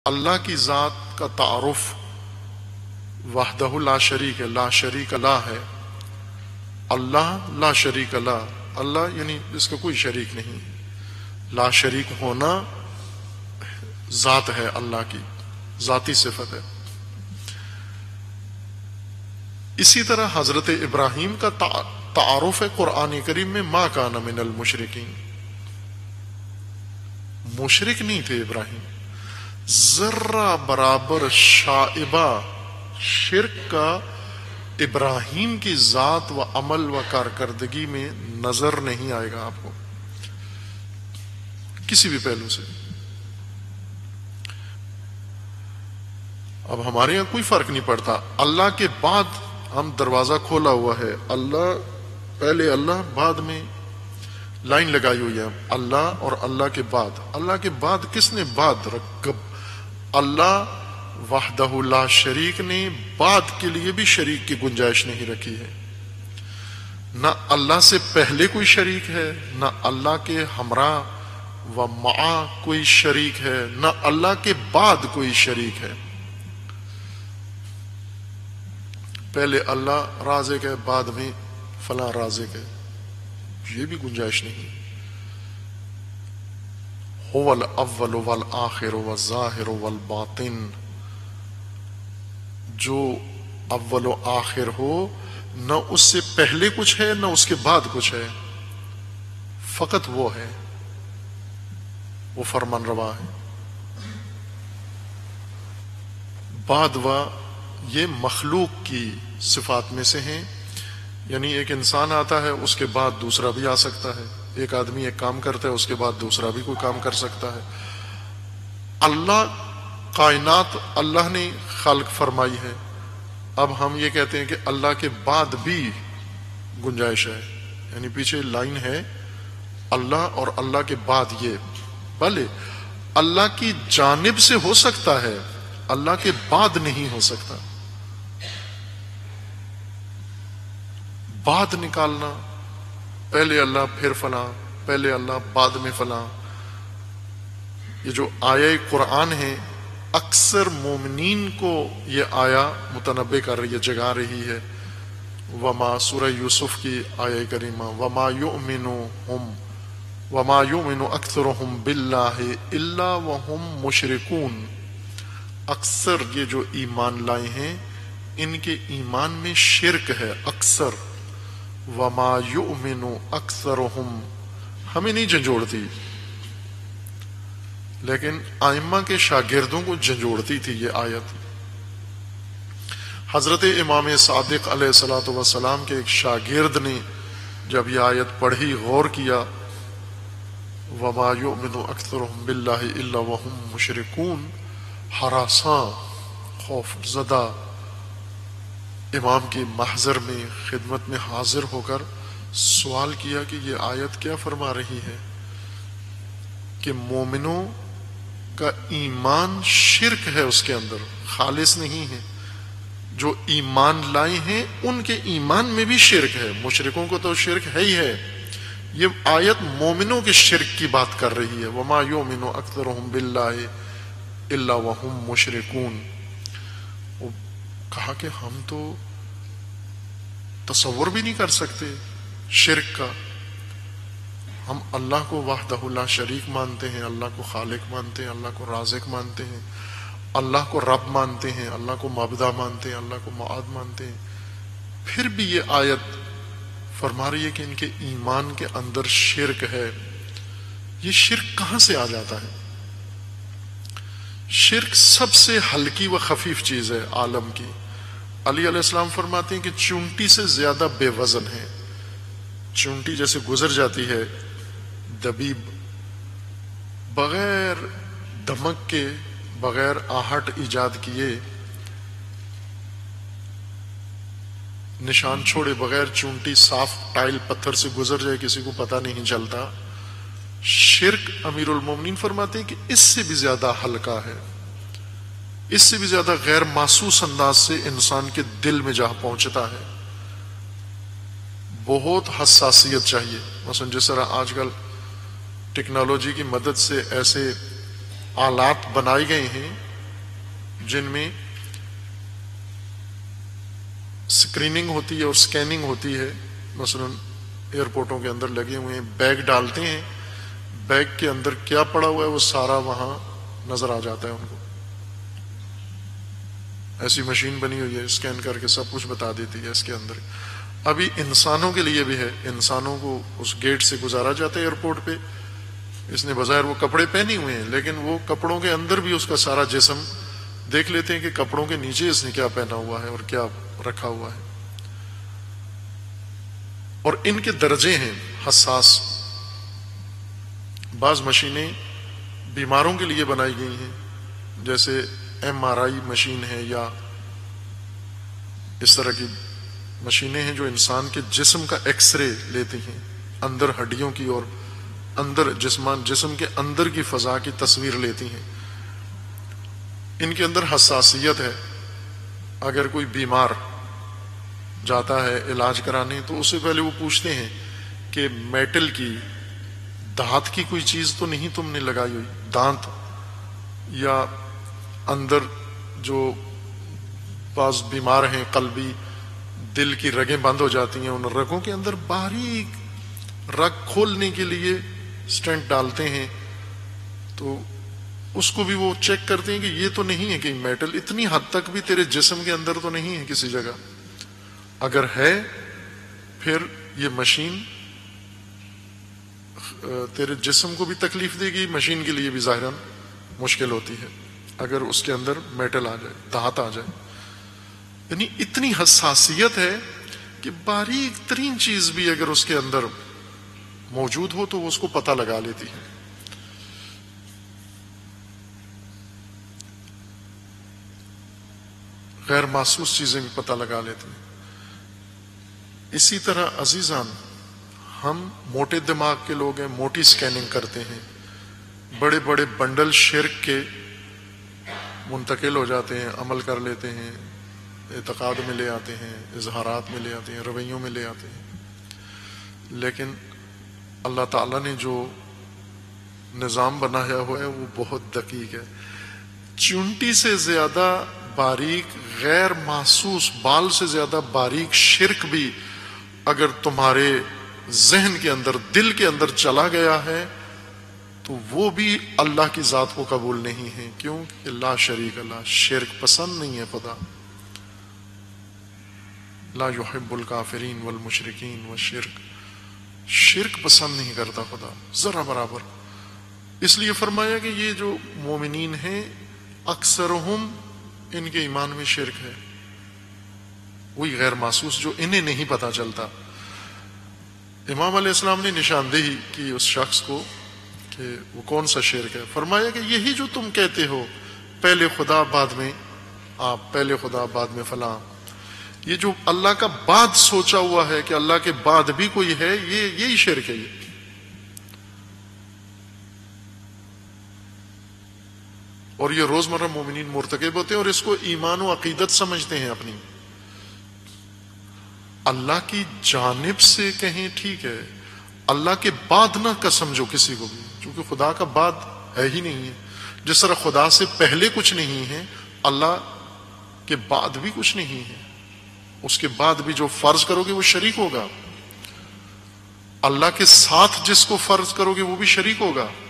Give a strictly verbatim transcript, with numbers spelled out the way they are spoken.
اللہ کی ذات کا تعارف وحدہ لا شریک ہے، لا شریک لا ہے. اللہ لا شریک لا، اللہ یعنی اس کا کوئی شریک نہیں. لا شریک ہونا ذات ہے اللہ کی، ذاتی صفت ہے. اسی طرح حضرت ابراہیم کا تعارف ہے قرآن کریم میں ما کان من المشرکین. مشرک نہیں تھے ابراہیم، ذرہ برابر شائبہ شرک کا ابراہیم کی ذات و عمل و کارکردگی میں نظر نہیں آئے گا آپ کو کسی بھی پہلو سے. اب ہمارے یہاں کوئی فرق نہیں پڑتا، اللہ کے بعد ہم دروازہ کھولا ہوا ہے، اللہ پہلے اللہ بعد میں لائن لگائی ہوئی ہے، اللہ اور اللہ کے بعد. اللہ کے بعد کس نے بعد رکھ؟ اللہ وحدہ لا شریک نے بعد کے لیے بھی شریک کی گنجائش نہیں رکھی ہے. نہ اللہ سے پہلے کوئی شریک ہے، نہ اللہ کے ہمراہ و معا کوئی شریک ہے، نہ اللہ کے بعد کوئی شریک ہے. پہلے اللہ رازق ہے، بعد میں فلاں رازق ہے، یہ بھی گنجائش نہیں. هو الاول والآخر والظاہر والباطن، جو اول و آخر ہو، نہ اس سے پہلے کچھ ہے نہ اس کے بعد کچھ ہے، فقط وہ ہے، وہ فرمان روا ہے. بعد و یہ مخلوق کی صفات میں سے ہیں، یعنی ایک انسان آتا ہے اس کے بعد دوسرا بھی آ سکتا ہے، ایک آدمی ایک کام کرتا ہے اس کے بعد دوسرا بھی کوئی کام کر سکتا ہے. اللہ کائنات اللہ نے خلق فرمائی ہے. اب ہم یہ کہتے ہیں کہ اللہ کے بعد بھی گنجائش ہے، یعنی پیچھے لائن ہے اللہ اور اللہ کے بعد یہ. بھلے اللہ کی جانب سے ہو سکتا ہے، اللہ کے بعد نہیں ہو سکتا. بعد نکالنا، پہلے اللہ پھر فلاں، پہلے اللہ بعد میں فلاں، یہ جو آیہ قرآن ہے اکثر مومنین کو یہ آیا متنبع کر رہی ہے، جگا رہی ہے. وما سورہ یوسف کی آیہ کریمہ، وما یؤمن ہم وما یؤمن اکثرهم باللہ الا وهم مشرکون. اکثر یہ جو ایمان لائے ہیں ان کے ایمان میں شرک ہے اکثر. وما یؤمن اکثرهم ہمیں نہیں جھنجھوڑتی، لیکن ائمہ کے شاگردوں کو جھنجھوڑتی تھی یہ آیت. حضرت امام صادق علیہ الصلوۃ والسلام کے ایک شاگرد نے جب یہ آیت پڑھی، غور کیا، وما یؤمن اکثرهم باللہ الا وهم مشرکون، ہراساں خوف زدہ امام کے محضر میں خدمت میں حاضر ہو کر سوال کیا کہ یہ آیت کیا فرما رہی ہے کہ مومنوں کا ایمان شرک ہے، اس کے اندر خالص نہیں ہے. جو ایمان لائے ہیں ان کے ایمان میں بھی شرک ہے، مشرکوں کو تو شرک ہے ہی ہے. یہ آیت مومنوں کے شرک کی بات کر رہی ہے. وما یؤمن اکثرهم باللہ الا وهم مشرکون. وہ کہا کہ ہم تو تصور بھی نہیں کر سکتے شرک کا. ہم اللہ کو وحدہ لا شریک مانتے ہیں، اللہ کو خالق مانتے ہیں، اللہ کو رازق مانتے ہیں، اللہ کو رب مانتے ہیں، اللہ کو مبدا مانتے ہیں، اللہ کو معاد مانتے ہیں. پھر بھی یہ آیت فرما رہی ہے کہ ان کے ایمان کے اندر شرک ہے. یہ شرک کہاں سے آ جاتا ہے؟ شرک سب سے ہلکی و خفیف چیز ہے عالم کی. علی علیہ السلام فرماتے ہیں کہ چونٹی سے زیادہ بے وزن ہے. چونٹی جیسے گزر جاتی ہے، دبیب بغیر دمک کے، بغیر آہٹ ایجاد کیے، نشان چھوڑے بغیر چونٹی صاف ٹائل پتھر سے گزر جائے، کسی کو پتہ نہیں چلتا. شرک امیر المومنین فرماتے ہیں کہ اس سے بھی زیادہ ہلکا ہے، اس سے بھی زیادہ غیر محسوس انداز سے انسان کے دل میں جا پہنچتا ہے. بہت حساسیت چاہیے. مثلا جس طرح آج کل ٹیکنالوجی کی مدد سے ایسے آلات بنائے گئے ہیں جن میں اسکریننگ ہوتی ہے اور اسکیننگ ہوتی ہے. مثلا ایئرپورٹوں کے اندر لگے ہوئے ہیں, بیگ ڈالتے ہیں, بیگ کے اندر کیا پڑا ہوا ہے وہ سارا وہاں نظر آ جاتا ہے ان کو. ایسی مشین بنی ہوئی ہے, اسکین کر کے سب کچھ بتا دیتی ہے اس کے اندر. ابھی انسانوں کے لیے بھی ہے, انسانوں کو اس گیٹ سے گزارا جاتا ہے ایئرپورٹ پہ. اس نے بظاہر وہ کپڑے پہنے ہوئے ہیں, لیکن وہ کپڑوں کے اندر بھی اس کا سارا جسم دیکھ لیتے ہیں کہ کپڑوں کے نیچے اس نے کیا پہنا ہوا ہے اور کیا رکھا ہوا ہے. اور ان کے درجے ہیں حساس. بعض مشینیں بیماروں کے لیے بنائی گئی ہیں, جیسے ایم آر آئی مشین ہے یا اس طرح کی مشینیں ہیں جو انسان کے جسم کا ایکس رے لیتی ہیں, اندر ہڈیوں کی اور اندر جسمان جسم کے اندر کی فضا کی تصویر لیتی ہیں. ان کے اندر حساسیت ہے. اگر کوئی بیمار جاتا ہے علاج کرانے تو اس سے پہلے وہ پوچھتے ہیں کہ میٹل کی, دھات کی کوئی چیز تو نہیں تم نے لگائی ہوئی, دانت یا اندر جو بعض بیمار ہیں قلبی, دل کی رگیں بند ہو جاتی ہیں, ان رگوں کے اندر باریک رگ کھولنے کے لیے سٹینٹ ڈالتے ہیں, تو اس کو بھی وہ چیک کرتے ہیں کہ یہ تو نہیں ہے کہ میٹل اتنی حد تک بھی تیرے جسم کے اندر تو نہیں ہے کسی جگہ. اگر ہے پھر یہ مشین تیرے جسم کو بھی تکلیف دے گی, مشین کے لیے بھی ظاہراً مشکل ہوتی ہے اگر اس کے اندر میٹل آ جائے, دھات آ جائے. یعنی اتنی حساسیت ہے کہ باریک ترین چیز بھی اگر اس کے اندر موجود ہو تو وہ اس کو پتہ لگا لیتی ہے. غیر محسوس چیزیں بھی پتہ لگا لیتی ہیں. اسی طرح عزیزان, ہم موٹے دماغ کے لوگ ہیں, موٹی سکیننگ کرتے ہیں, بڑے بڑے بنڈل شرک کے منتقل ہو جاتے ہیں, عمل کر لیتے ہیں, اعتقاد میں لے آتے ہیں, اظہارات میں لے آتے ہیں, رویوں میں لے آتے ہیں. لیکن اللہ تعالیٰ نے جو نظام بنایا ہوا ہے وہ بہت دقیق ہے. چونٹی سے زیادہ باریک, غیر محسوس, بال سے زیادہ باریک شرک بھی اگر تمہارے ذہن کے اندر, دل کے اندر چلا گیا ہے تو وہ بھی اللہ کی ذات کو قبول نہیں ہے. کیوں کہ لا شریک اللہ, شرک پسند نہیں ہے خدا. لا يحب الکافرین والمشرکین والشرک, شرک پسند نہیں کرتا خدا ذرا برابر. اس لیے فرمایا کہ یہ جو مومنین ہیں اکثرہم, ان کے ایمان میں شرک ہے, وہی غیر محسوس جو انہیں نہیں پتہ چلتا. امام علیہ السلام نے نشاندہی کی اس شخص کو کہ وہ کون سا شرک ہے. فرمایا کہ یہی جو تم کہتے ہو پہلے خدا بعد میں آپ, پہلے خدا بعد میں فلاں, یہ جو اللہ کا بعد سوچا ہوا ہے کہ اللہ کے بعد بھی کوئی ہے, یہ یہی شرک ہے. یہ اور یہ روزمرہ مومنین مرتکب ہوتے ہیں اور اس کو ایمان و عقیدت سمجھتے ہیں اپنی. اللہ کی جانب سے کہیں ٹھیک ہے, اللہ کے بعد نہ کا سمجھو کسی کو بھی, چونکہ خدا کا بعد ہے ہی نہیں ہے. جس طرح خدا سے پہلے کچھ نہیں ہے, اللہ کے بعد بھی کچھ نہیں ہے. اس کے بعد بھی جو فرض کرو گے وہ شریک ہوگا. اللہ کے ساتھ جس کو فرض کرو گے وہ بھی شریک ہوگا.